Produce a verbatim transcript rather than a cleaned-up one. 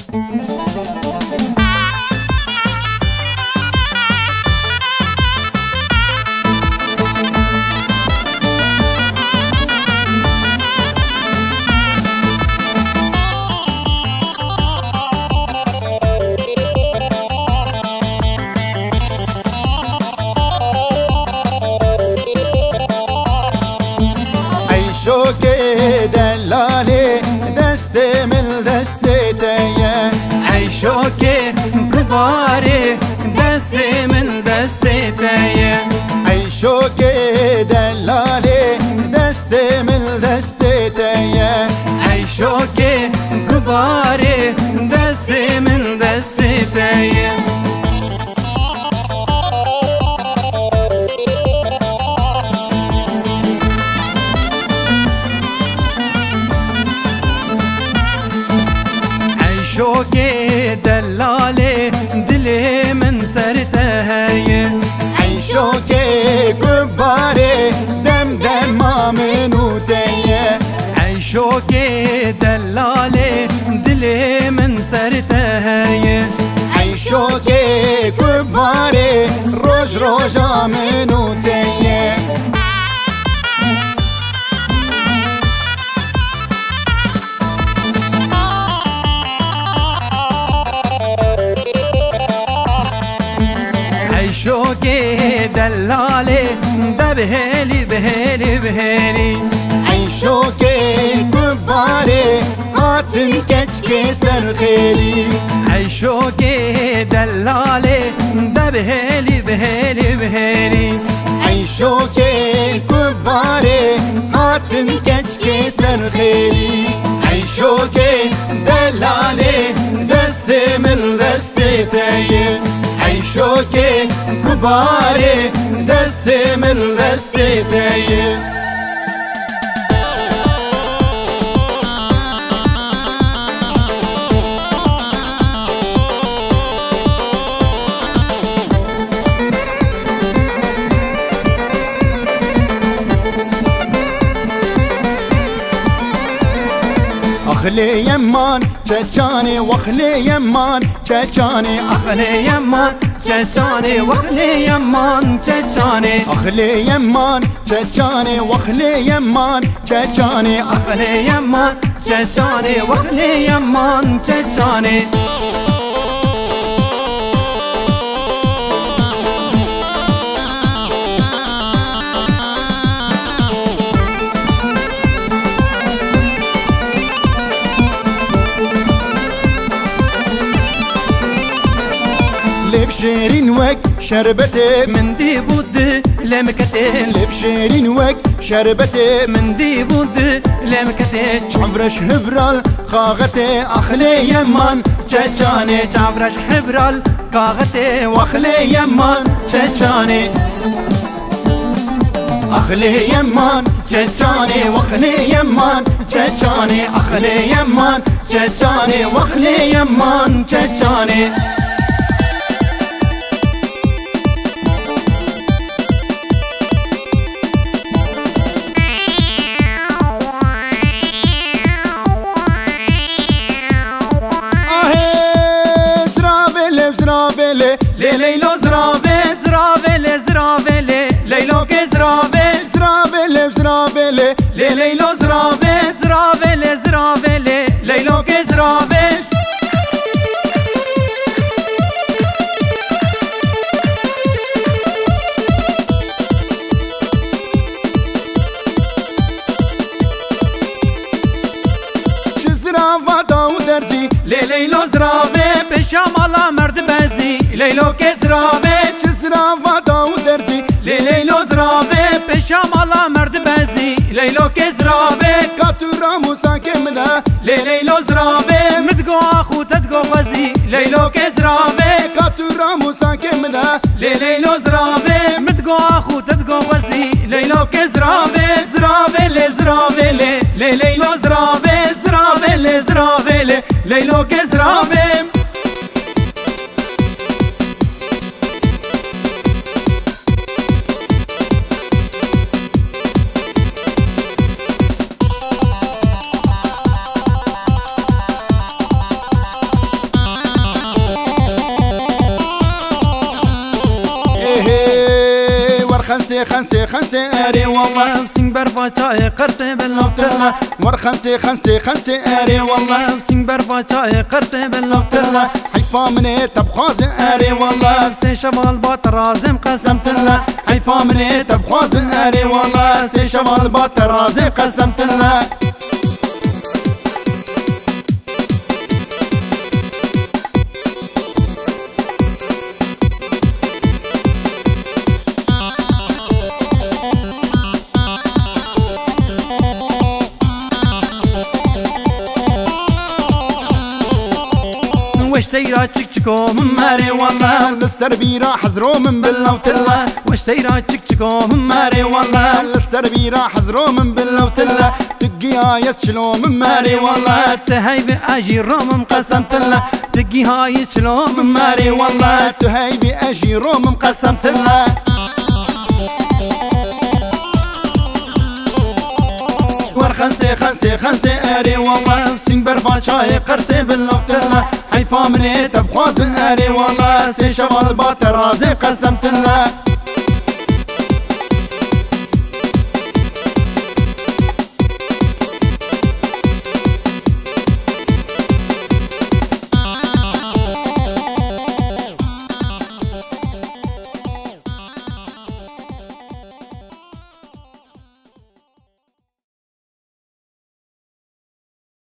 دلالي دستي من دستي تايا عيشوكي كباري دستي من دستي تايا عيشوكي دلالي دستي من دستي تايا عيشوكي كباري دستي من دستي تايا عيشوكي دلالي دلي من سرتهاي عيشوكي كباري دم دم ما منو تايا عيشوكي دلالي دلي من سرتهاي عيشوكي كباري روج روجا منو تايا عيشوكي دلالي ده بهالي بهالي بهالي عيشوكي كباري هاتن كشكي سرخيلي عيشوكي دلالي ده بهالي بهالي بهالي عيشوكي كباري هاتن كشكي سرخيلي عيشوكي دلالي دستي من دستي تايا عيشوكي كباري دستي من دستي تايا أخلي يمان تشاني وأخلي يمان تشاني أخلي يمان تشاني وأخلي يمان تشاني أخلي يمان تشاني وأخلي يمان تشاني أخلي يمان تشاني وأخلي يمان تشاني لبشيرين وك شربتي من دي بود لمكتين لبشيرين وك شربتي من دي بود لمكتين عبرش هبرال خاغتي أخلي يمان تشاني عبرش حبرال كاغتي وأخلي يمان تشاني أخلي يمان تشاني وأخلي يمان تشاني أخلي يمان تشاني وأخلي يمان تشاني زرافيلي ليلو زرافي زرافيلي زرافيلي ليلو كزرافي زرافيلي زرافيلي ليلو زرافي زرافيلي زرافيلي ليلو كزرافي شزرافا داو درزي ليلو زرافي بشامالا مرد بزي ليلو كزرافي شزرافا داو درزي ليلو زرافي بشامالا مرد بزي ليلو كزرافي كاتورا مساكم ده ليلو زرافي متقو اخو تتقو غزي ليلو كزرافي كاتورا مساكم ده ليلو زرافي متقو اخو تتقو غزي ليلو كزرافي زرافي زرافي ليلو زرافي زرافي زرافي ليلو كزرافي خنسي خنسي اري والله سنگ برفا چای قرصه باللوتلا ور خنسي خنسي خنسي اري والله سنگ برفا چای قرصه باللوتلا حيفا مني تبخواز اري والله سي شمال بات رازم قسمت الله حيفا مني تبخواز اري والله سي شمال بات رازي قسمت الله وشتيرا تشك تشكو من ماري والله للسر بيرا حزرو من باللوتلا وشتيرا تشك تشكو من ماري والله للسر بيرا حزرو من باللوتلا تقيها يسشلو من ماري والله تهيب اجي روم قسمت الله تقيها يسشلو من ماري والله تهيب اجي روم قسمت الله خنسي خنسي خنسي اري والله سنگ برفان شاي قرصي باللوتلا حيفا مني تبخواز اري والله سي شمال بات رازي قسمت الله